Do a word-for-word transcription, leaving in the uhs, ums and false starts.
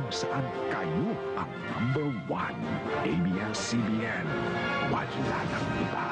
kung saan kayo ang number one. A B S C B N, wala nang iba.